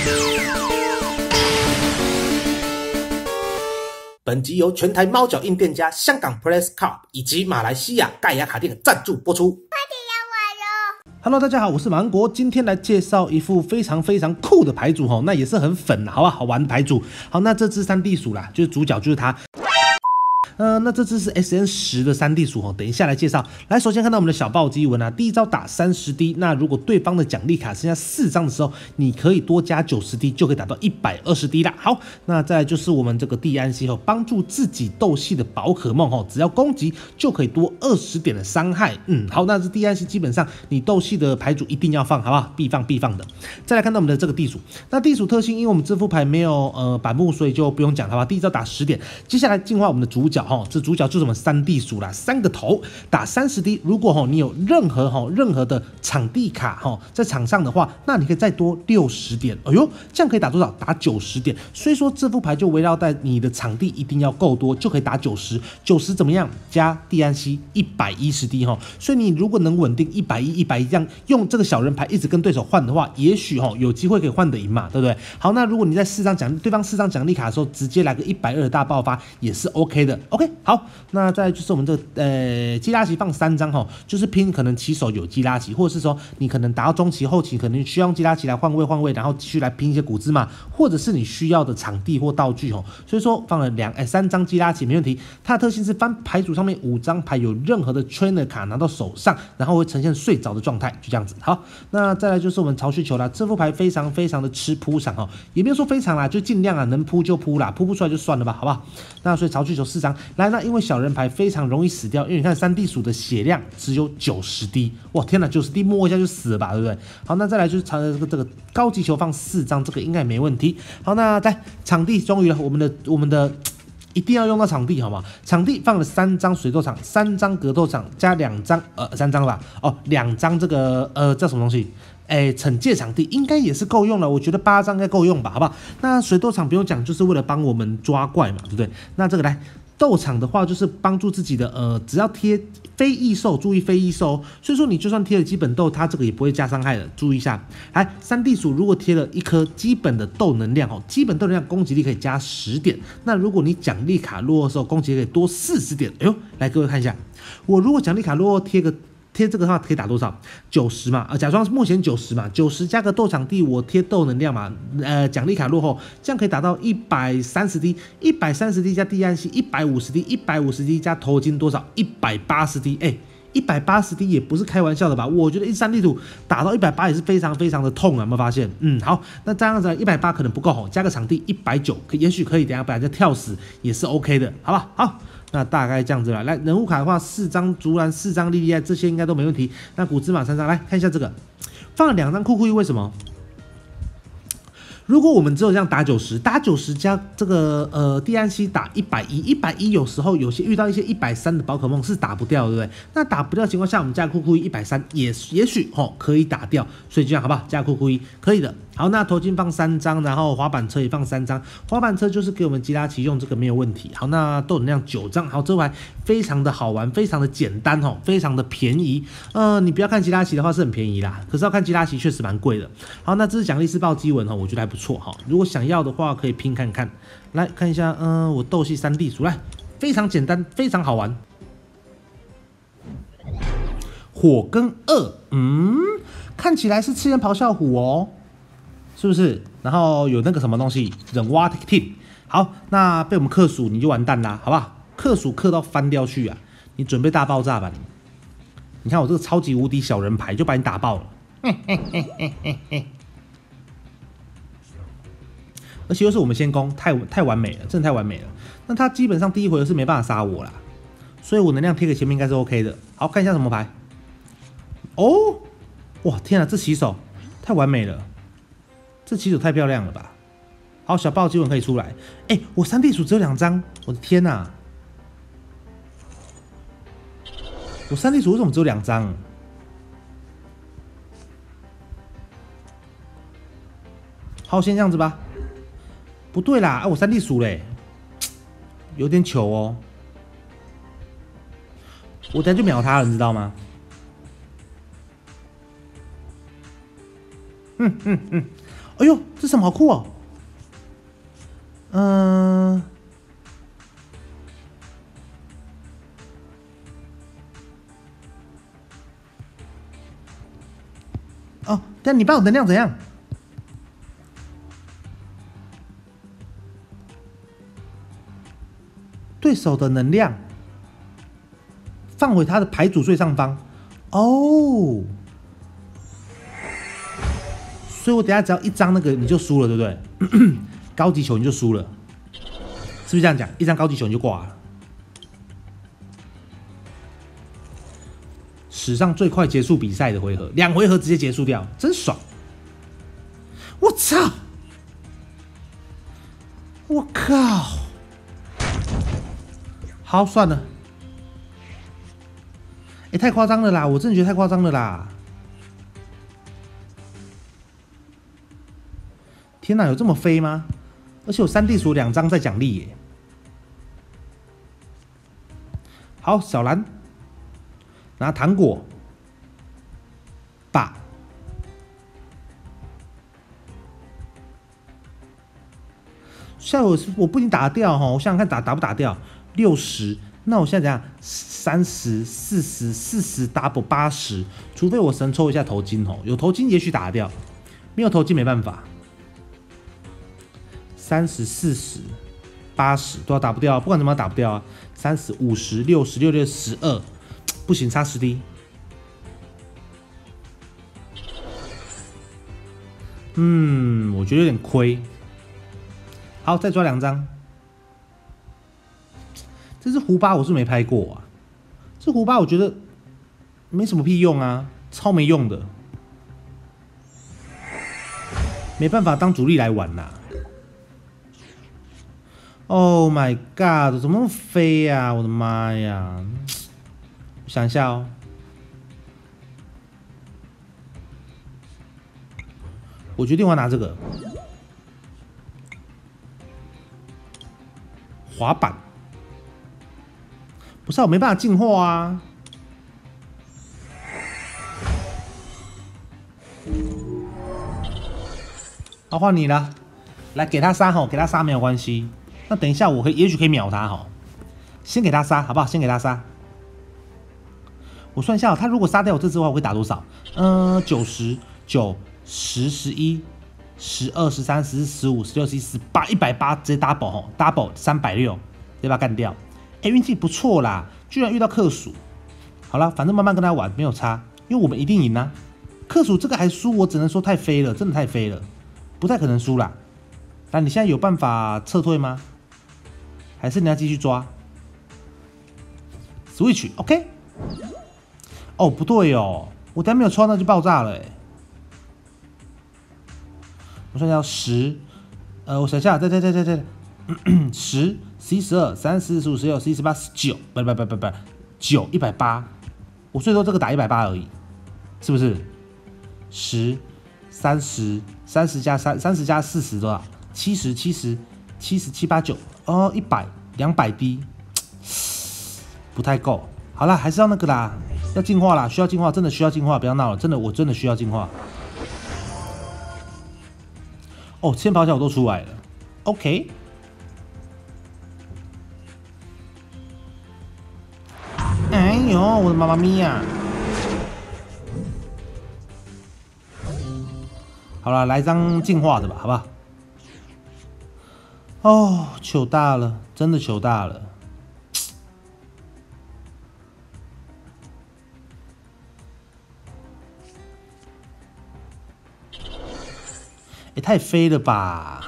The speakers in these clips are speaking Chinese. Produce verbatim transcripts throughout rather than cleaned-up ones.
本集由全台猫脚印店家香港 Press Club 以及马来西亚盖亚卡店赞助播出。快点要玩哦 ！Hello， 大家好，我是马安国，今天来介绍一副非常非常酷的牌组吼，那也是很粉，好不好？好玩的牌组。好，那这只三地鼠啦，就是主角就是它。呃，那这只是 S N 十 的三地鼠哦，等一下来介绍。来，首先看到我们的小暴击文啊，第一招打三十滴，那如果对方的奖励卡剩下四张的时候，你可以多加九十滴，就可以打到一百二十滴啦。好，那再来就是我们这个地安息后，帮助自己斗系的宝可梦哦，只要攻击就可以多二十点的伤害。嗯，好，那这地安息基本上你斗系的牌组一定要放，好不好？必放必放的。再来看到我们的这个地鼠，那地鼠特性，因为我们这副牌没有呃板木，所以就不用讲，好吧？第一招打十点，接下来进化我们的主角。哦，这主角就是我们三地鼠啦，三个头打三十滴。如果吼你有任何吼任何的场地卡吼在场上的话，那你可以再多六十点。哎呦，这样可以打多少？打九十点。所以说这副牌就围绕在你的场地一定要够多，就可以打九十。九十怎么样？加地安息一百一十滴哈。所以你如果能稳定一百一、一百一这样用这个小人牌一直跟对手换的话，也许吼有机会可以换得赢嘛，对不对？好，那如果你在四张奖对方四张奖励卡的时候，直接来个一百二的大爆发也是 OK 的。OK， 好，那再来就是我们这个呃基拉奇放三张哈，就是拼可能起手有基拉奇，或者是说你可能打到中期后期，可能需要用基拉奇来换位换位，然后继续来拼一些古兹嘛，或者是你需要的场地或道具哈，所以说放了两哎三张基拉奇没问题。它的特性是翻牌组上面五张牌有任何的 trainer 卡拿到手上，然后会呈现睡着的状态，就这样子。好，那再来就是我们潮汐球啦，这副牌非常非常的吃扑场哈，也没有说非常啦，就尽量啊能扑就扑啦，扑不出来就算了吧，好不好？那所以潮汐球四张。来，那因为小人牌非常容易死掉，因为你看三地鼠的血量只有九十滴，哇天哪，九十滴摸一下就死了吧，对不对？好，那再来就是这个这个高级球放四张，这个应该没问题。好，那在场地终于了，我们的我们的一定要用到场地，好吗？场地放了三张水斗场，三张格斗场，加两张呃三张吧，哦两张这个呃叫什么东西？哎，惩戒场地应该也是够用了，我觉得八张应该够用吧，好不好？那水斗场不用讲，就是为了帮我们抓怪嘛，对不对？那这个来。斗场的话，就是帮助自己的呃，只要贴非异兽，注意非异兽，所以说你就算贴了基本斗，它这个也不会加伤害的，注意一下。来，三地鼠如果贴了一颗基本的斗能量哦，基本斗能量攻击力可以加十点，那如果你奖励卡落后的时候，攻击力可以多四十点。哎呦，来各位看一下，我如果奖励卡落后贴个。贴这个的话可以打多少？九十嘛，呃，假装目前九十嘛，九十加个斗场地，我贴斗能量嘛，呃，奖励卡落后，这样可以打到一百三十滴，一百三十滴加地安息，一百五十滴，一百五十滴加头巾多少？一百八十滴，哎，一百八十滴也不是开玩笑的吧？我觉得一三地图打到一百八也是非常非常的痛啊，有没有发现？嗯，好，那这样子一百八可能不够吼，加个场地一百九，也许可以，等一下把人家跳死也是 OK 的，好吧？好。那大概这样子了，来人物卡的话，四张竹篮，四张莉莉艾，这些应该都没问题。那古芝麻三张，来看一下这个，放了两张酷酷伊，为什么？如果我们只有这样打九十，打九十加这个呃地安息打一百一，一百一有时候有些遇到一些一百三的宝可梦是打不掉，对不对？那打不掉的情况下，我们加酷酷伊一百三也也许吼可以打掉，所以这样好不好？加酷酷伊可以的。好，那头巾放三张，然后滑板车也放三张，滑板车就是给我们基拉奇用，这个没有问题。好，那斗能量九张，好，这牌非常的好玩，非常的简单吼，非常的便宜。呃，你不要看基拉奇的话是很便宜啦，可是要看基拉奇确实蛮贵的。好，那这是奖励是暴击文哈，我觉得还不错哈。如果想要的话，可以拼看看。来看一下，嗯、呃，我斗系三地鼠来，非常简单，非常好玩。火跟二，嗯，看起来是赤焰咆哮虎哦。是不是？然后有那个什么东西，忍蛙 team， 好，那被我们克数你就完蛋啦，好不好？克数克到翻掉去啊！你准备大爆炸吧你！你看我这个超级无敌小人牌就把你打爆了，嘿嘿嘿嘿嘿嘿！而且又是我们先攻，太太完美了，真的太完美了。那他基本上第一回合是没办法杀我啦，所以我能量贴给前面应该是 OK 的。好，看一下什么牌？哦，哇，天啊，这起手太完美了！这起手太漂亮了吧！好，小暴击文可以出来。哎、欸，我三地鼠只有两张，我的天哪、啊！我三地鼠为什么只有两张？好，先这样子吧。不对啦，啊，我三地鼠嘞，有点糗哦。我等下就秒他了，你知道吗？嗯嗯嗯。 哎呦，这什么好酷哦！嗯、呃，哦，但你帮我能量怎样？对手的能量放回他的牌组最上方。哦，所以我等下只要一张那个你就输了，对不对？高级球你就输了，是不是这样讲？一张高级球你就挂了。史上最快结束比赛的回合，两回合直接结束掉，真爽！我操！我靠！好，算了。哎、欸，太夸张了啦！我真的觉得太夸张了啦！天哪，有这么飞吗？而且有三地鼠两张在奖励耶。好，小蓝拿糖果，把现在我我不一定打得掉哈，我想想看打打不打掉。六十，那我现在怎样？三十、四十、四十 double 八十，除非我神抽一下头巾哦，有头巾也许打得掉，没有头巾没办法。三十、四十、八十都要打不掉，不管怎么样打不掉啊。三十、五十、六十、六六十二，不行，差十滴。嗯，我觉得有点亏。好，再抓两张。这只胡巴我是没拍过啊，这胡巴我觉得没什么屁用啊，超没用的，没办法当主力来玩呐、啊。Oh my god， 怎么那么飞呀、啊？我的妈呀！我想一下哦，我决定我要拿这个滑板。不是、啊，我没办法进化啊！好，换你了，来给他杀吼，给他杀没有关系。那等一下我可以，也许可以秒他哈。先给他杀，好不好？先给他杀。我算一下、喔，他如果杀掉我这只的话，我会打多少？嗯、呃，九十九、十、十一、十二、十三、十四、十五、十六、十七、十八，一百八直接 double 吼 ，double 三百六，直接把他干掉。哎、欸，运气不错啦，居然遇到克薯。好啦，反正慢慢跟他玩没有差，因为我们一定赢啊。克薯这个还输，我只能说太飞了，真的太飞了，不太可能输啦。那你现在有办法撤退吗？还是你要继续抓 ？Switch OK。哦，不对哦，我等下没有抽到就爆炸了哎。我算一下，十，呃，我想一下，对对对对对，十。十一、十二、三十、十五、十六、十七、十八、十九，不不不不不，九一百八，我最多这个打一百八而已，是不是？十、三十、三十加三、三十加四十多少？七十、七十、七十七八九，哦，一百、两百滴，不太够。好啦，还是要那个啦，要进化啦，需要进化，真的需要进化，不要闹了，真的，我真的需要进化。哦，千咆哮我都出来了 ，OK。哎呦，我的妈妈咪呀！好了，来张进化的吧，好不好？哦，糗大了，真的糗大了！也、欸、太飞了吧！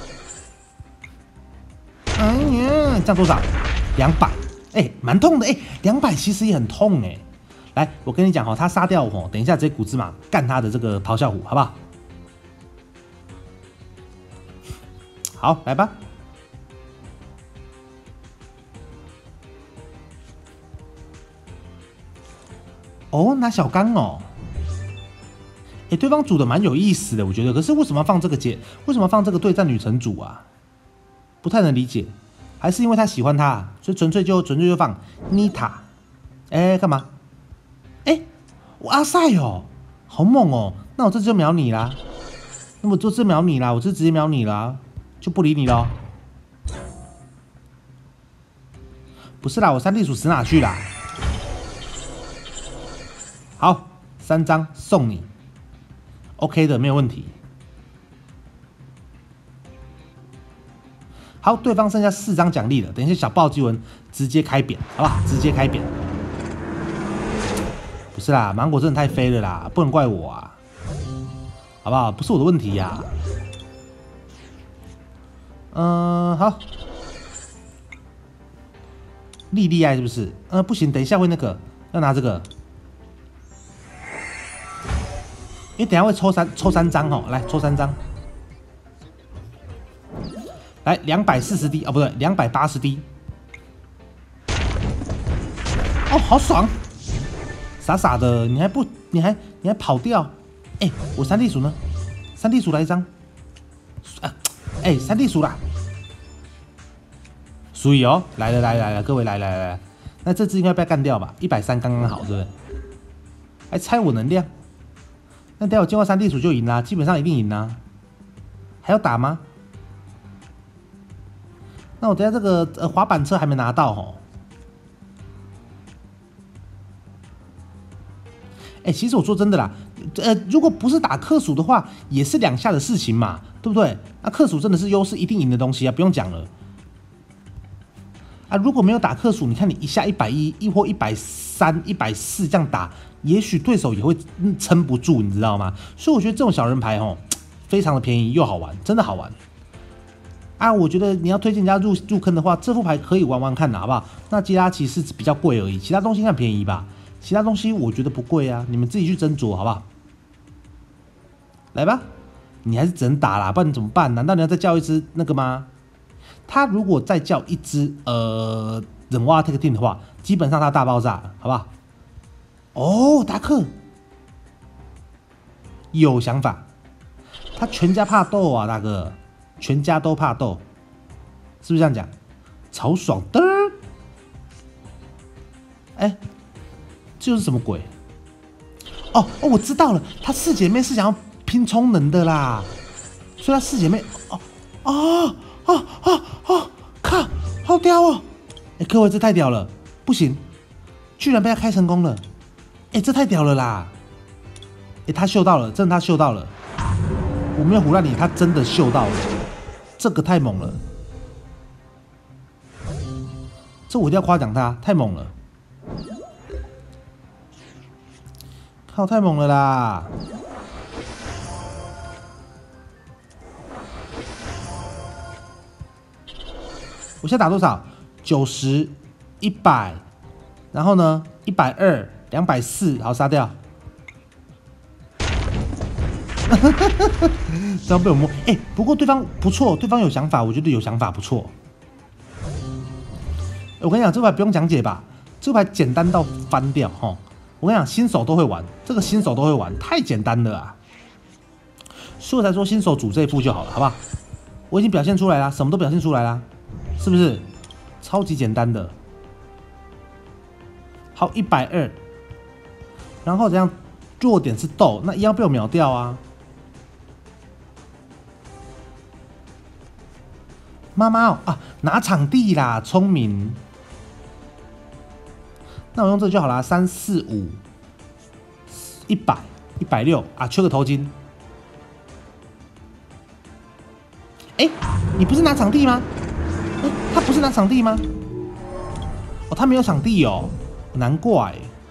哎呀，这样多少？两百。哎、欸，蛮痛的哎，两、欸、百其实也很痛哎、欸。来，我跟你讲哈，他杀掉我，等一下直接古兹马干他的这个咆哮虎，好不好？好，来吧。哦，拿小刚哦。哎、欸，对方组的蛮有意思的，我觉得。可是为什么要放这个节？为什么要放这个对战女神组啊？不太能理解。还是因为他喜欢他，所以纯粹就纯粹就放妮塔。哎，干嘛？哎，我阿塞哦，好猛哦！那我这次就秒你啦。 那我就直秒你啦，我就直接秒你啦，就不理你了。不是啦，我三地鼠死哪去啦？好，三张送你 ，OK 的，没有问题。好，对方剩下四张奖励了，等一下小暴击文直接开扁，好吧？直接开扁。不是啦，芒果真的太飞了啦，不能怪我啊，好不好？不是我的问题呀、啊。嗯、呃，好。莉莉爱是不是？呃，不行，等一下会那个，要拿这个，因为等一下会抽三抽三张哦，来抽三张，来两百四十滴哦，不对，两百八十滴，哦，好爽，傻傻的，你还不，你还你还跑掉，哎、欸，我三地鼠呢？三地鼠来一张，啊，哎、欸，三地鼠啦。注意哦，来了来了来了，各位来来来，那这只应该被干掉吧？一百三刚刚好，对不对？还猜我能量，那等下我见过三地鼠就赢啦，基本上一定赢啦。还要打吗？那我等下这个呃滑板车还没拿到哦。哎、欸，其实我说真的啦，呃，如果不是打克数的话，也是两下的事情嘛，对不对？那克数真的是优势一定赢的东西啊，不用讲了。啊，如果没有打克数，你看你一下一百一，一或一百三、一百四这样打，也许对手也会撑不住，你知道吗？所以我觉得这种小人牌哦，非常的便宜又好玩，真的好玩。啊，我觉得你要推荐人家入入坑的话，这副牌可以玩玩看的，好不好？那基拉奇是比较贵而已，其他东西应该便宜吧？其他东西我觉得不贵啊，你们自己去斟酌，好不好？来吧，你还是只能打啦，不然你怎么办？难道你要再叫一只那个吗？他如果再叫一只呃忍蛙 take team 的话，基本上他大爆炸了，好不好？哦，达克有想法，他全家怕斗啊，大哥，全家都怕斗，是不是这样讲？超爽的！哎、欸，这又是什么鬼？哦哦，我知道了，她四姐妹是想要拼充能的啦，所以她四姐妹哦哦。哦哦哦！靠，好屌哦！哎、欸，各位，这太屌了，不行，居然被他开成功了！哎、欸，这太屌了啦！哎、欸，他嗅到了，真的他嗅到了，我没有唬烂你，他真的嗅到了，这个太猛了，这我一定要夸奖他，太猛了！靠，太猛了啦！我现在打多少？九十、一百，然后呢，一百二、两百四，好杀掉。这样被我摸，哎、欸，不过对方不错，对方有想法，我觉得有想法不错。我跟你讲，这牌不用讲解吧？这牌简单到翻掉哈！我跟你讲，新手都会玩，这个新手都会玩，太简单了啊！所以我才说新手组这一副就好了，好不好？我已经表现出来了，什么都表现出来了。是不是超级简单的？好，一百二，然后怎样？弱点是斗，那一样被我秒掉啊！妈妈哦啊，拿场地啦，聪明。那我用这就好啦，三四五，一百，一百六啊，缺个头巾。哎、欸，你不是拿场地吗？欸、他不是拿场地吗？哦，他没有场地哦，难怪。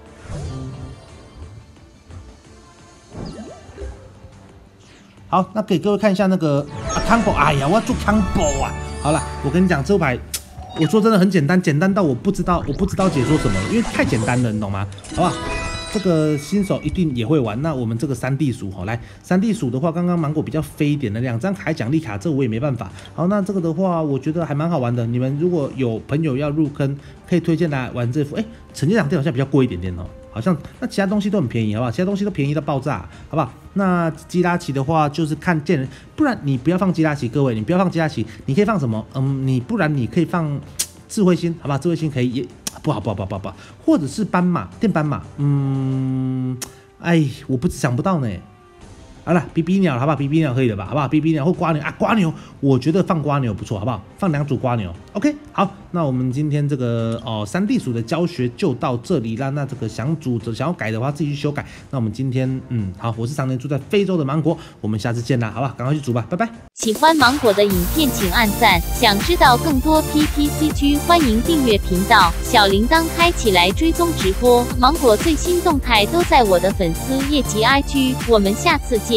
好，那给各位看一下那个啊 combo， 哎呀，我要做 combo 啊！好了，我跟你讲，这牌我说真的很简单，简单到我不知道我不知道解说什么，因为太简单了，你懂吗？好不好？这个新手一定也会玩。那我们这个三地鼠哈，来三地鼠的话，刚刚芒果比较飞一点的两张海奖励卡，这我也没办法。好，那这个的话，我觉得还蛮好玩的。你们如果有朋友要入坑，可以推荐来玩这副。哎，惩戒场地好像比较贵一点点哦，好像那其他东西都很便宜，好不好？其他东西都便宜到爆炸，好不好？那基拉奇的话，就是看见人，不然你不要放基拉奇，各位，你不要放基拉奇，你可以放什么？嗯，你不然你可以放智慧星，好吧？智慧星可以也。不好不好不好不好不好，或者是斑马电斑马，嗯，哎，我不想不到呢。 好了，比比鸟好不好？比比鸟可以了吧？好不好？比比鸟或瓜牛啊，瓜牛，我觉得放瓜牛不错，好不好？放两组瓜牛 ，OK。好，那我们今天这个哦三地鼠的教学就到这里啦。那这个想组想要改的话，自己去修改。那我们今天嗯好，我是常年住在非洲的芒果，我们下次见啦，好吧？赶快去煮吧，拜拜。 喜欢芒果的影片请按赞，想知道更多 P P C G 欢迎订阅频道，小铃铛开起来追踪直播，芒果最新动态都在我的粉丝页及 I G， 我们下次见。